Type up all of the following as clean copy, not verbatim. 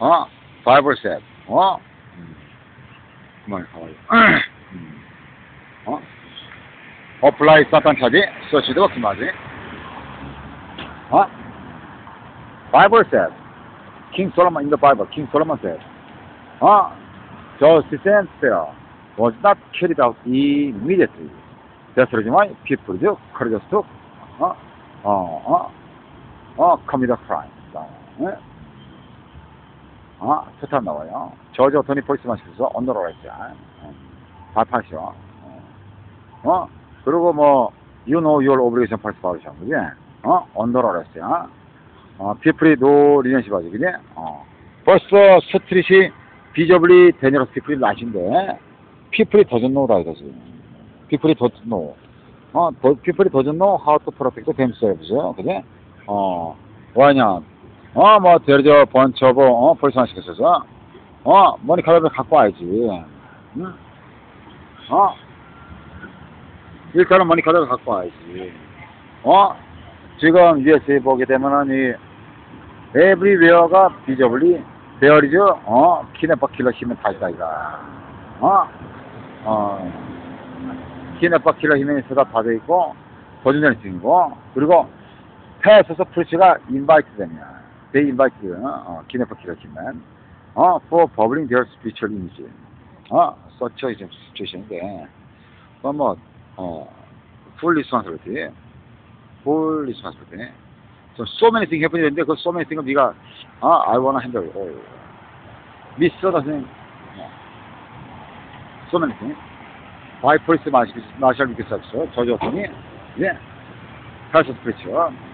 Bible said, 그만 가봐요. apply 사탄 차지, search도 그만하지. Bible said, King Solomon in the Bible, King Solomon said, justice and fair was not carried out immediately. That's the reason why people do courageous to commit a crime. 스타 나와요. 저지 어토니 폴리스만 시켜서 언더로 했죠. 발파시오. 그리고 뭐 you know your obligation 펄스 받으셔. 그지? 언더로 했어요. 피플이 노 리전십 하지. 그지? 벌써 스트릿이 비저블리 데니러스 피플이 나신데 피플이 doesn't know다 이거지. 피플이 doesn't know. 피플이 doesn't know how to protect themselves. 그지? 왜냐? 뭐, there's bunch of, 폴리스만 시켰어서, 머니카드를 갖고 와야지. 응? 일단은 머니카드를 갖고 와야지. 지금 USA 보게 되면은, 이, everywhere가 비저블리, there is, 키네퍼 킬러 힘은 다시다, 이가. 키네퍼 킬러 힘이 서다 다 돼 있고, 도전전이 있고, 그리고, 패스에서 프리츠가 인바이트 되냐. They invite kidnapper killer hitman for publishing their spiritual image. Such a situation인데, 뭐, full responsibility. Full responsibility. So many things happening 했는데, 그 so many things 네가, I wanna handle it all. 미스터다는, so many things. By police marshal 미스터스, 저지 어떠니, 예, 패스 스피치,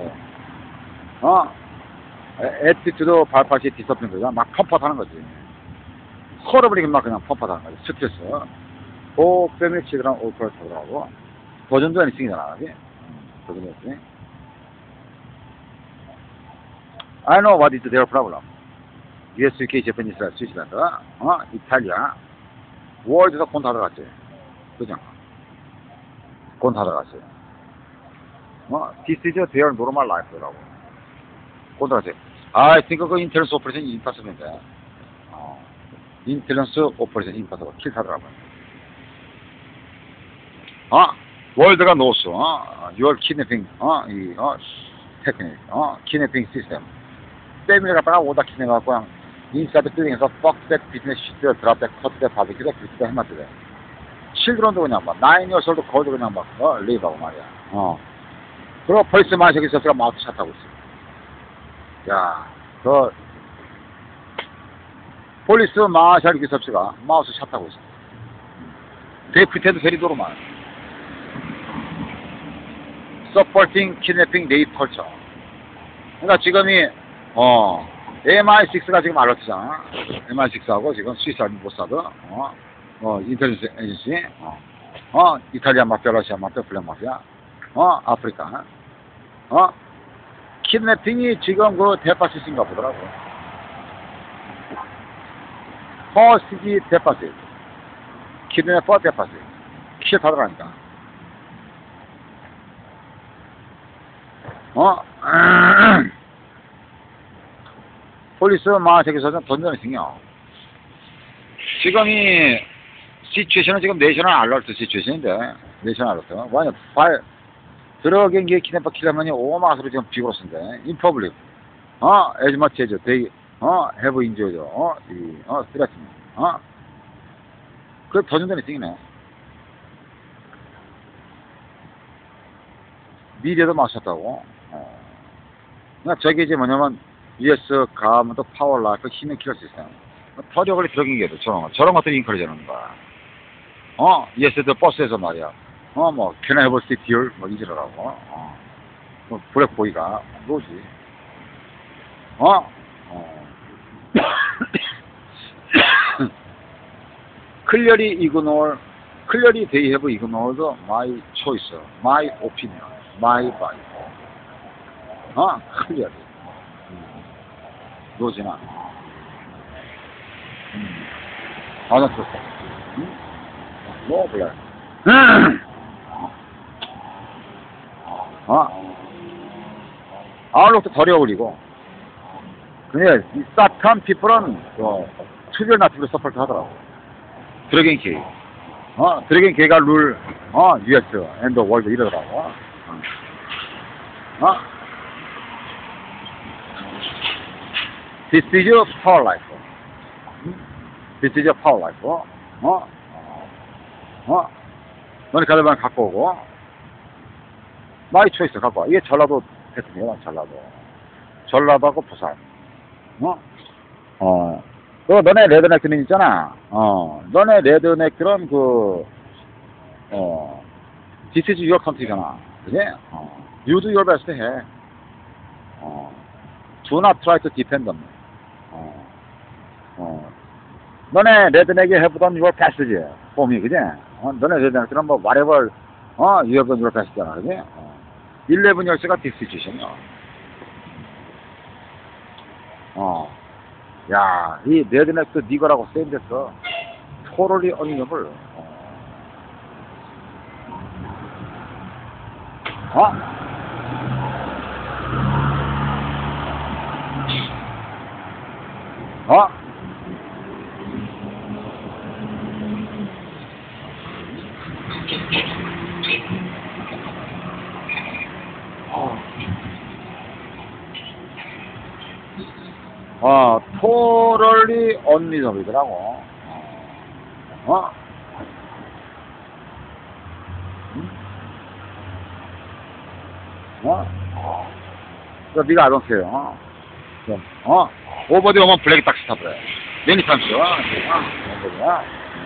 애티튜드 발파시 디서플린들가 막 펌팟하는 거지. 서러버리게 막 그냥 펌팟하는 거지. 스트레스. 오 패밀리 치드랑 오프를 타더라고. 도전도 애니싱이잖아. 도전도 애니싱. I know what is their problem. US, UK, Japan, Israel, 스위스랜드, 이탈리아, 월드에서 돈 다 들어갔지. 그죠? 돈 다 들어갔어요. This is their normal life라고. 돈 들어갔지. I think 그 인텔런스 오퍼레이션 임파서블인데. 인텔런스 오퍼레이션 임파서블 킬 타더라고요. 월드가 노스, your kidnapping, 테크닉, kidnapping 시스템. 패밀리 갖다가 오다 키내갖고 그냥 인사이드 빌딩에서 퍽백 비즈니스 시트 드랍백 컷백 바비큐백 비즈니스 해놨대. 칠드런도 그냥 막 9 years old 거도 그냥 막 리브하고 말이야. 그리고 펄스 마셔기 있었으니까 마우스 샷 하고 있어. 야, 그 폴리스 마샬 기섭씨가 마우스 샷 하고 있어. 데프테드 베리도로만. 서포팅 키드내핑 레이프 컬처. 그러니까 지금이 MI6가 지금 알러트잖아. MI6하고 지금 스위스 아미 모사드, 인텔리전스 에이전시, 이탈리아 마피아, 러시아 마피아, 블랙 마피아, 아프리카, 키드내핑이 지금 그 대파시스인가 보더라고. 퍼스지 대파시, 키드내퍼 대파시, 킬 타더라니까. 폴리스 마세계에서 던전이 생겨. 지금 이 시츄에이션은 지금 내셔널 알러트 시츄에이션인데, 내셔널 알러트. 왜냐, 들어간 게 키네퍼 킬러면이 오마스로 지금 비고로스인데, 인퍼블릭, as much as they, have enjoyed, 스트레스, 그 던전이 생기네. 미디어도 마셨다고. 그러니까 저게 이제 뭐냐면, US 가면도 파워 라이프 힘의 킬러 시스템. 터력을 들어간 게 저런 것들이 인커리지 하는 거야. US도 버스에서 말이야. 뭐, can I have a seat here? 뭐, 이지라고. 뭐, 블랙보이가, 뭐지? clearly ignore, clearly they have ignored my choice, my opinion, my Bible. clearly. 노지나. 나 들었어. 뭐, 그래. 아울록도 덜 어울리고, 근데 이 사탄 피플은 투별 나트를 서포트 하더라고. 드래곤 게이. 드래곤 게이가 룰, US, 앤더 월드 이러더라고. This is your power life. This is your power life. 너네 가져가면 갖고 오고. 마이 초이스 갖고 와. 이게 전라도 패턴이야, 전라도. 전라도하고 부산. 너네 레드넥들은 있잖아. 너네 레드넥들은 This is your country잖아. 그지? You do your best 해. Do not try to defend them. 너네 레드넥이 해보던 your pass지. 폼이, 그지? 너네 레드넥들은 뭐, whatever, you have done your best잖아. 그지? 11 열쇠가 디스티션이야. 야, 이 레드넥도 니거라고 세인됐어. 토럴리 언니업을. 토럴리 언리더블이더라고. 네가 아동세요. 오버디 오면 블랙이 딱 스탑해. 매니 타임스. 오버디야.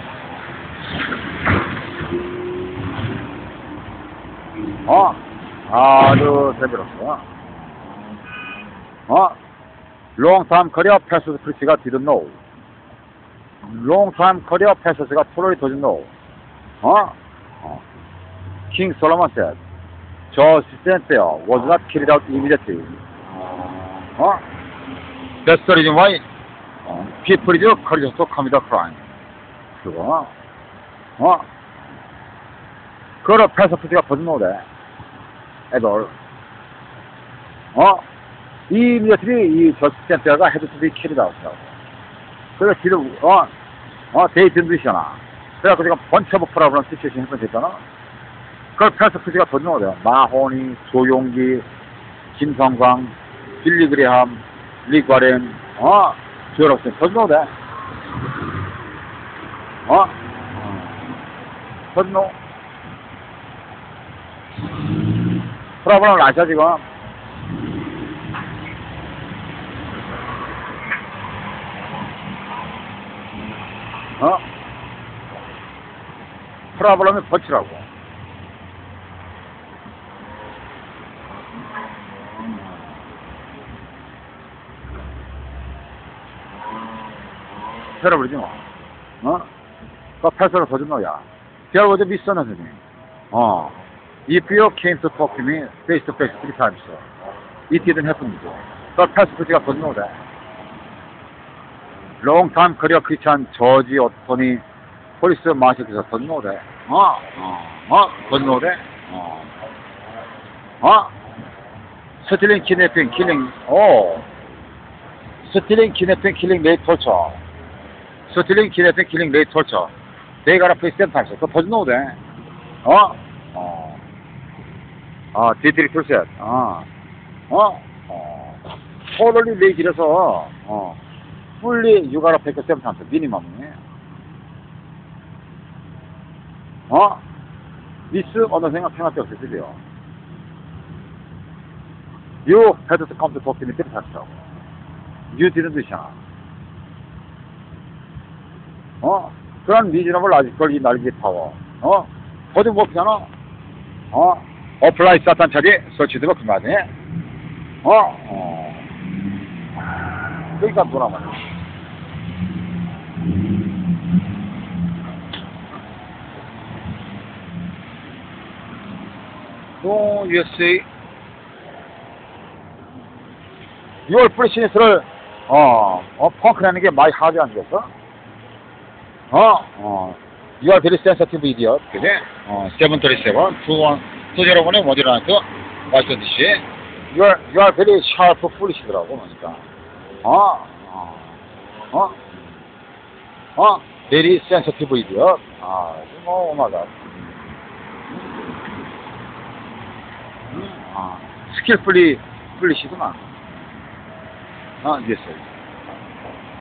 아주 대비롭어. Long time career passes 프리치가 didn't know. Long time career passes가 totally doesn't know. King Solomon said, "The assistant there was not carried out immediately." That's the reason why people is courageous to commit a crime. 그거. 그거를 패스 프리치가 doesn't know that. At all. 이 미어들이 이 저스센터가 헤드 투비 캐리다 왔다고. 그래서 지금 데이트들이잖아. 그래갖고 지금 번치 오브 프라블럼 시츄에이션 한번 됐잖아. 그걸 패스 프리가 더 넣어야 돼. 마호니, 조용기, 김성광, 빌리 그레함, 리 과렌, 조열업생 더 넣어야 돼. 더 넣어. 프라블럼을 아셔 지금. 프라블럼이 번치라고. 패러버리지 뭐. 그 패스를 더 준 거야. There was a misunderstanding. If you came to talk to me face to face 3 times, it didn't happen. 그 패스 프리가 더 준 거다. Long time career Christian George Ottoni police marshal doesn't know that. Doesn't know that. Stealing, kidnapping, killing. Stealing, kidnapping, killing, rape, torture. Stealing, kidnapping, killing, rape, torture. They gotta pay 7 times. So doesn't know that. Dietrich Tulset. Totally lazy라서. Fully, you gotta pay 7 times, minimum. 미스 어느 생각할 없으세요? You had to come to talk to me 3 times. You didn't do it. 그런 reasonable logical 이 날개 파워. 어디 못 피잖아. Apply 사탄 차지, 설치되고 그만해. 그러니까 뭐라 말이야. USA 6월 프리시니스를 펑크라는 게 많이 하지 않겠어? You are very sensitive idiot. 그지? 737 201에 뭐지라는 그 말씀듯이 You are very sharp foolish더라고. 그러니까 어, 어, very sensitive idiot. 오마가. skillfully, fully 시구나. 됐어요.